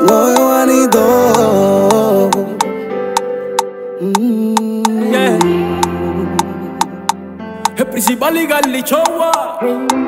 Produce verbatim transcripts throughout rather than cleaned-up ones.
Muy bonito. Mm. Yeah. El principal y Carly Chowa.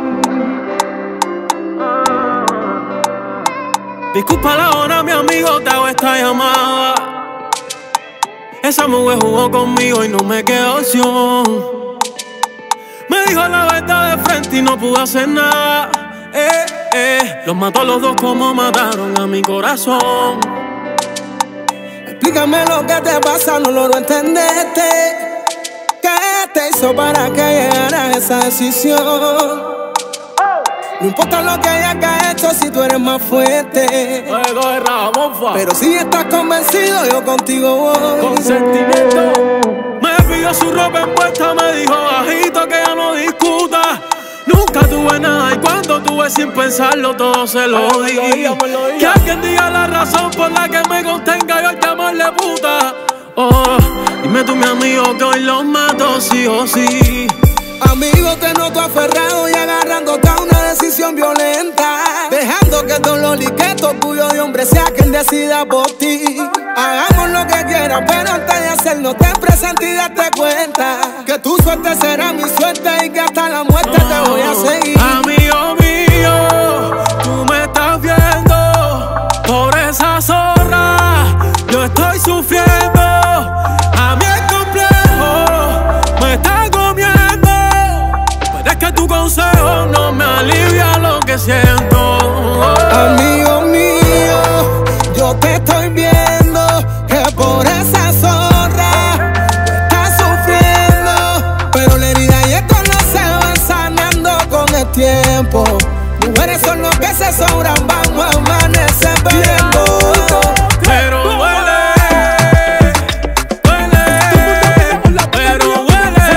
Disculpa la hora, mi amigo, te hago esta llamada. Esa mujer jugó conmigo y no me quedó opción. Me dijo la verdad de frente y no pude hacer nada. Eh, eh. Los mató a los dos como mataron a mi corazón. Explícame lo que te pasa, no logro entenderte. ¿Qué te hizo para que llegaras a esa decisión? No importa lo que hayas hecho si tú eres más fuerte. Pero si estás convencido, yo contigo voy. Con sentimiento. Me pidió su ropa envuelta, me dijo bajito que ya no discuta. Nunca tuve nada y cuando tuve sin pensarlo todo se lo di. Que alguien diga la razón por la que me contenga yo al llamarle puta. Oh, dime tú mi amigo que hoy los mato sí o sí. Amigo, te noto aferrado y agarrándote a una decisión violenta, dejando que todo lo liqueto tuyo de hombre sea quien decida por ti. Hagamos lo que quieras, pero antes de hacerlo ten presente y date cuenta que tu suerte será mi suerte y que hasta la muerte te voy a seguir. Amigo mío, tú me estás viendo por esa zorra, yo estoy sufriendo. A mí el complejo me está comiendo, pero es que tu consejo no me alivia lo que siento. Amigo mío, yo te estoy viendo que por esa zorra tú estás sufriendo, pero la herida y esto no se va sanando con el tiempo. Mujeres son los que se sobran, vamos a amanecer bebiendo. Pero duele, duele, pero duele,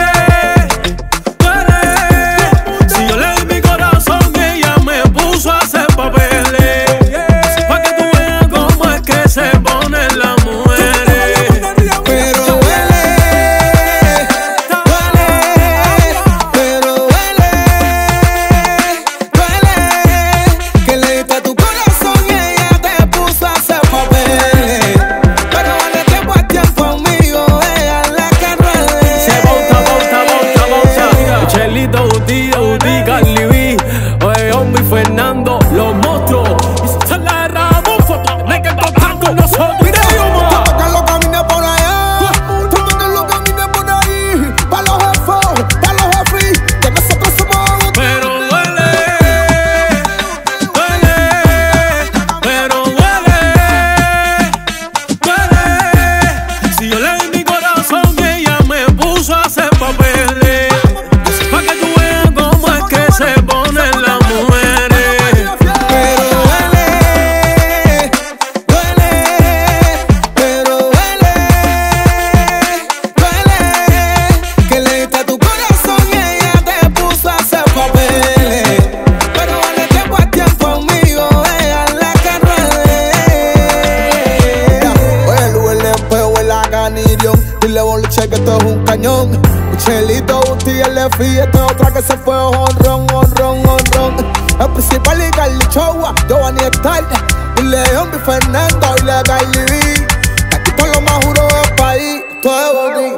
duele. Si yo le di mi corazón y ella me puso a hacer papeles, pa' que tú veas cómo es que se ponen las mujeres. Pero duele, duele, pero duele, duele que le diste tu corazón y ella te puso a hacer papeles. Pero vale tiempo a tiempo, amigo, ella es la que ruede. Se bota, bota, bota, bota. Chelito, Uti, Uti, Carly B, oye, Hombre y Fernando, los monstruos. Y si se la derramó, fue para tener que tocar con nosotros. Tú que lo camines por allá, tú que lo camines por ahí, pa' los jefos, pa' los jefis, que nosotros somos. Pero duele, duele, pero duele, duele. Si yo le di mi corazón y ella me puso a hacer papeles, pa' que tú veas cómo es que se ponen las mujeres. Pero duele, duele, pero duele, duele que le diste tu corazón y ella te puso a hacer papeles. Pero vale tiempo a tiempo, amigo, ella es la que ruede. Oye, el U L P o el Aganirion, dile boliche que esto es un cañón. Chelito, Uti, el F I, esta es otra que se fue honrón, honrón, honrón. El principal y Carly Chowa, Giovanni Star, y León y Fernando, y la Carly B. Aquí todos los más juros del país, todo es bonito.